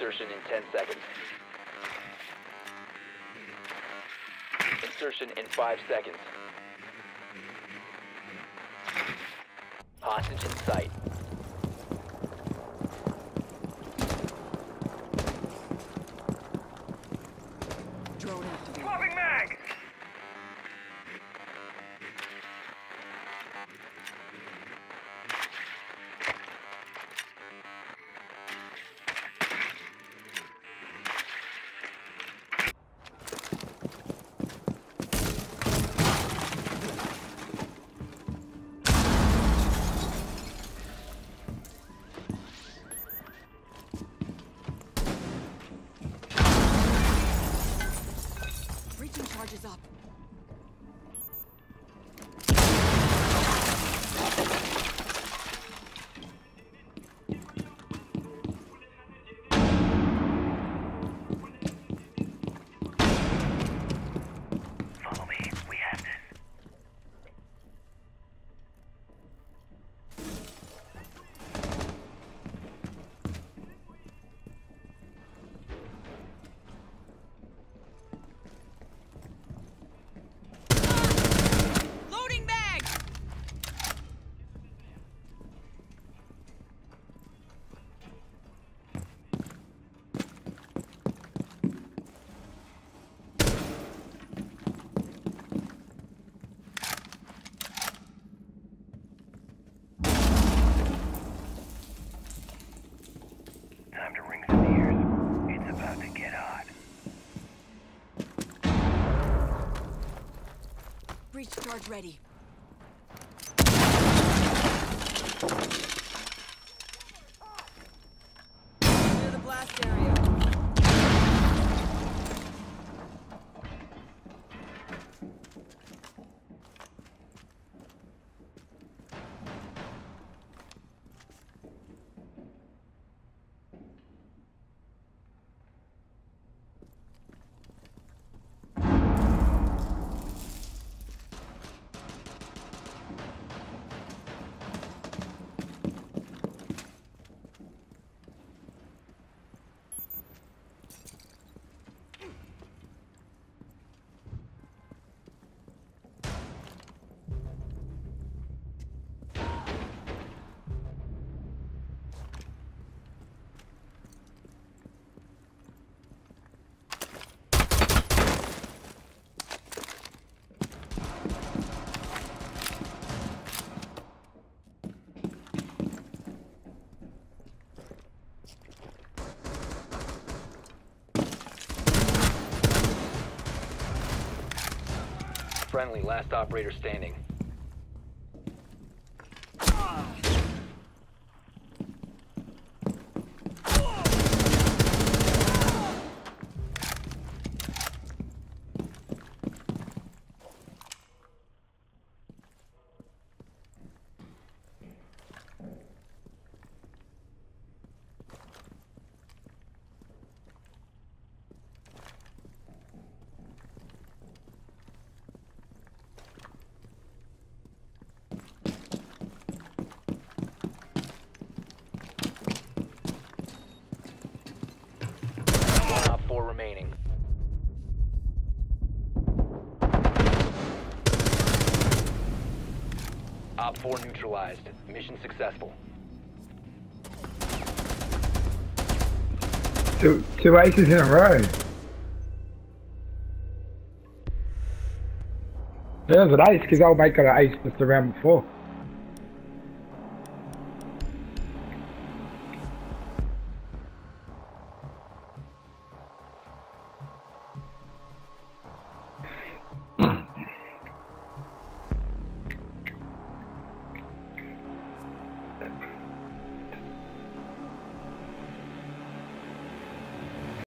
Insertion in 10 seconds. Insertion in 5 seconds. Hostage in sight. Drone activated. Swapping mag! Breaching charges up. Follow me. We have this. Loading mag! Time to ring some ears. It's about to get hot. Breach charge ready. Clear the blast area. Friendly, last operator standing. One op 4 remaining. Op 4 neutralized. Mission successful. Two aces in a row. There's an ace, because I'll make it an ace just the round before.